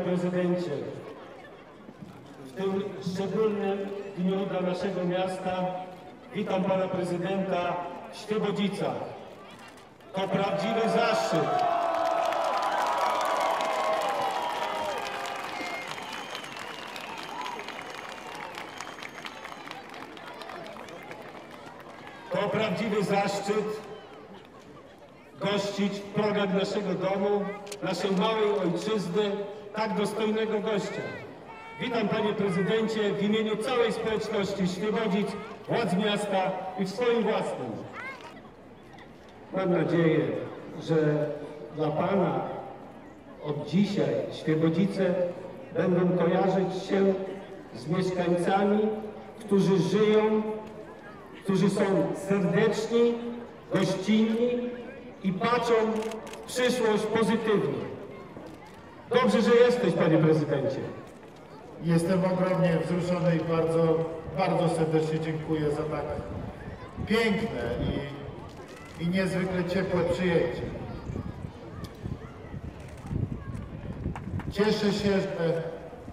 prezydencie, w tym szczególnym dniu dla naszego miasta witam pana prezydenta w Świebodzicach. To prawdziwy zaszczyt. To prawdziwy zaszczyt gościć w progach naszego domu, naszej małej ojczyzny, tak dostojnego gościa. Witam panie prezydencie w imieniu całej społeczności Świebodzic, władz miasta i w swoim własnym. Mam nadzieję, że dla pana od dzisiaj Świebodzice będą kojarzyć się z mieszkańcami, którzy żyją, którzy są serdeczni, gościnni i patrzą w przyszłość pozytywnie. Dobrze, że jesteś, panie prezydencie. Jestem ogromnie wzruszony i bardzo serdecznie dziękuję za tak piękne i niezwykle ciepłe przyjęcie. Cieszę się, że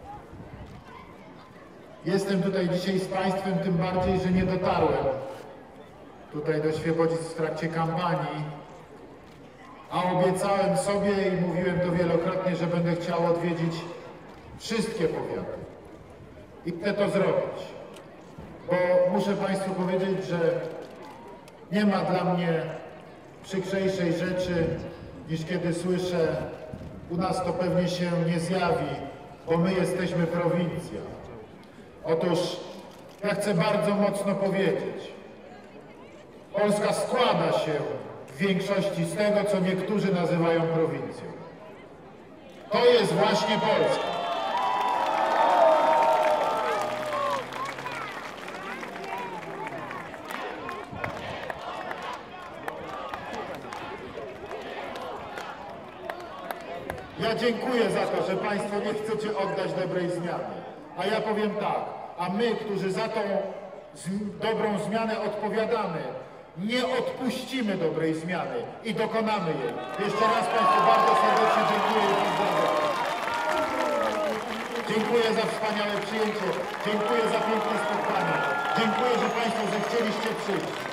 jestem tutaj dzisiaj z państwem, tym bardziej, że nie dotarłem tutaj do Świebodzic w trakcie kampanii, a obiecałem sobie i mówiłem to wielokrotnie, że będę chciał odwiedzić wszystkie powiaty i chcę to zrobić, bo muszę państwu powiedzieć, że nie ma dla mnie przykrzejszej rzeczy, niż kiedy słyszę: u nas to pewnie się nie zjawi, bo my jesteśmy prowincja. Otóż ja chcę bardzo mocno powiedzieć, Polska składa się w większości z tego, co niektórzy nazywają prowincją. To jest właśnie Polska. Ja dziękuję za to, że państwo nie chcecie oddać dobrej zmiany. A ja powiem tak, a my, którzy za tą dobrą zmianę odpowiadamy, nie odpuścimy dobrej zmiany i dokonamy jej. Jeszcze raz państwu bardzo serdecznie dziękuję i pozdrawiam. Dziękuję za wspaniałe przyjęcie, dziękuję za piękne spotkanie, dziękuję, że państwo zechcieliście przyjść.